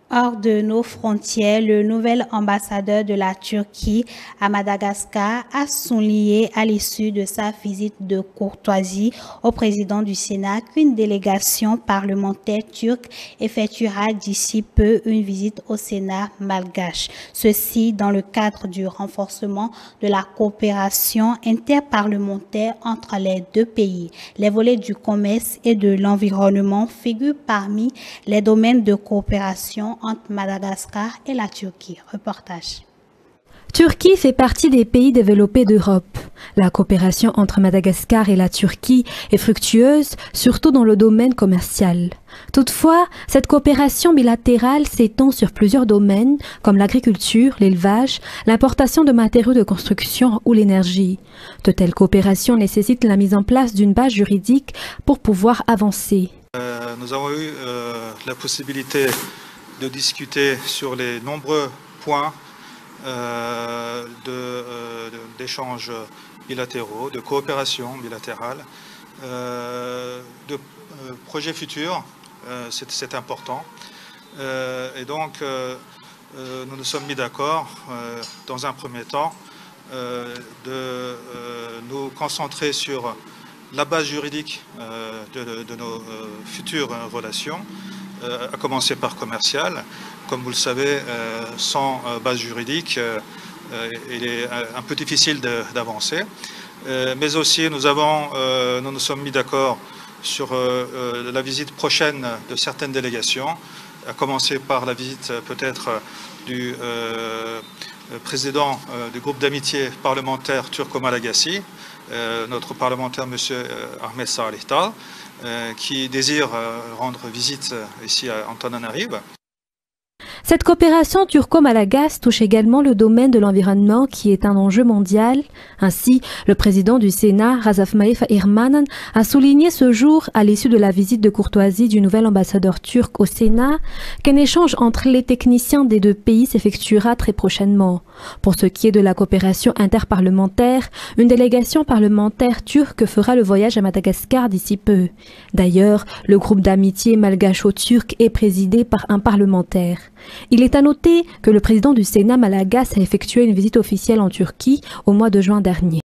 Hors de nos frontières, le nouvel ambassadeur de la Turquie à Madagascar a souligné à l'issue de sa visite de courtoisie au président du Sénat qu'une délégation parlementaire turque effectuera d'ici peu une visite au Sénat malgache. Ceci dans le cadre du renforcement de la coopération interparlementaire entre les deux pays. Les volets du commerce et de l'environnement figurent parmi les domaines de coopération entre Madagascar et la Turquie. Reportage. Turquie fait partie des pays développés d'Europe. La coopération entre Madagascar et la Turquie est fructueuse, surtout dans le domaine commercial. Toutefois, cette coopération bilatérale s'étend sur plusieurs domaines comme l'agriculture, l'élevage, l'importation de matériaux de construction ou l'énergie. De telles coopérations nécessitent la mise en place d'une base juridique pour pouvoir avancer. Nous avons eu la possibilité de discuter sur les nombreux points d'échanges bilatéraux, de coopération bilatérale, de projets futurs, c'est important. Et donc, nous nous sommes mis d'accord, dans un premier temps, de nous concentrer sur la base juridique de nos futures relations, à commencer par commercial. Comme vous le savez, sans base juridique, il est un peu difficile d'avancer. Mais aussi, nous nous sommes mis d'accord sur la visite prochaine de certaines délégations, à commencer par la visite peut-être du président du groupe d'amitié parlementaire turco-malagasy, notre parlementaire M. Ahmet Salihtal, qui désire rendre visite ici à Antananarive. Cette coopération turco-malgache touche également le domaine de l'environnement qui est un enjeu mondial. Ainsi, le président du Sénat, Recep Tayyip Erdogan, a souligné ce jour, à l'issue de la visite de courtoisie du nouvel ambassadeur turc au Sénat, qu'un échange entre les techniciens des deux pays s'effectuera très prochainement. Pour ce qui est de la coopération interparlementaire, une délégation parlementaire turque fera le voyage à Madagascar d'ici peu. D'ailleurs, le groupe d'amitié malgacho-turc est présidé par un parlementaire. Il est à noter que le président du Sénat malagasy a effectué une visite officielle en Turquie au mois de juin dernier.